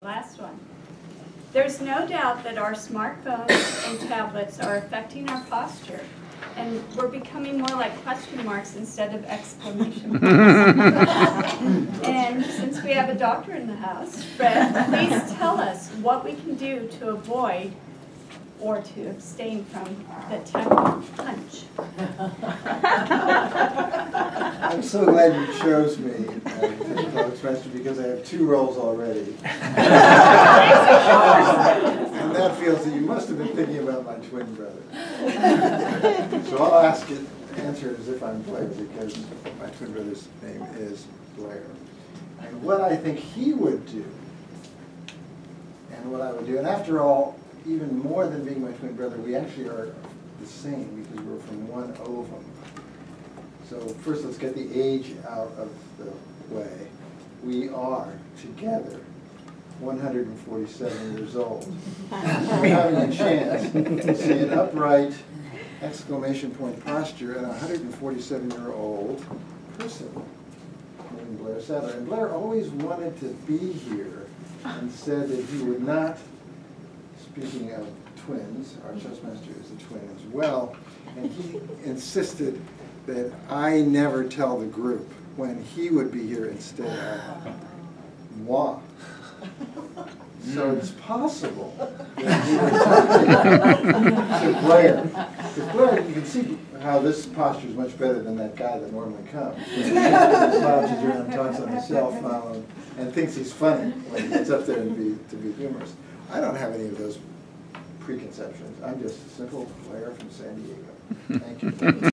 Last one. There's no doubt that our smartphones and tablets are affecting our posture, and we're becoming more like question marks instead of exclamation marks. And since we have a doctor in the house, Fred, please tell us what we can do to avoid or to abstain from the tech punch. I'm so glad you chose me as Cloak's Master because I have 2 roles already. And that feels that you must have been thinking about my twin brother. So I'll answer it as if I'm Blair because my twin brother's name is Blair. And what I think he would do, and what I would do, and after all, even more than being my twin brother, we actually are the same because we're from one ovum. So first let's get the age out of the way. We are together 147 years old. We're having a chance to see an upright exclamation point posture in a 147-year-old person named Blair Sadler. And Blair always wanted to be here and said that he would not, speaking of twins, our Toastmaster is a twin as well, and he insisted that I never tell the group when he would be here instead of moi. So it's possible that he was talking to Blair. Because Blair, you can see how this posture is much better than that guy that normally comes. He slouches around and talks on his cell phone and thinks he's funny when he gets up there to be humorous. I don't have any of those preconceptions. I'm just a simple Blair from San Diego. Thank you.